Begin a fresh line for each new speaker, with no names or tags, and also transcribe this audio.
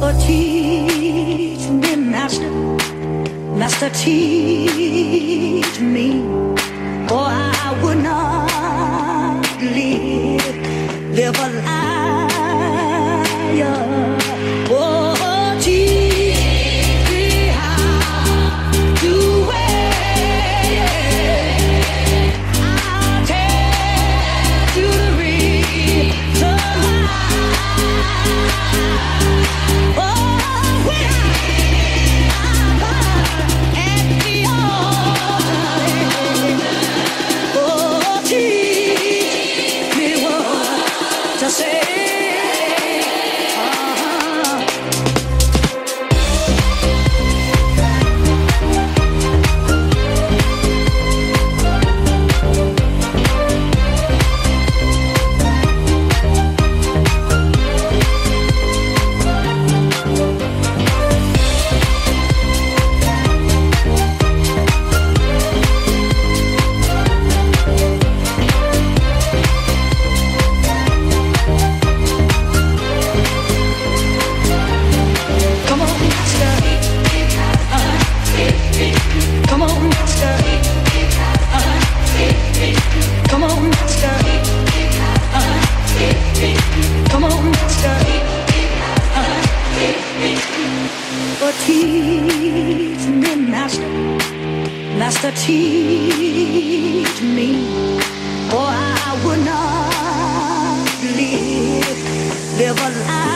Oh, teach me, Master, Master, teach me, or I would not live a liar. Oh, teach me how to wait. I'll tell you the reason why. Oh, when I'm at the altar, oh, teach me what to say. Teach me, Master, Master, teach me, or I would not live a life.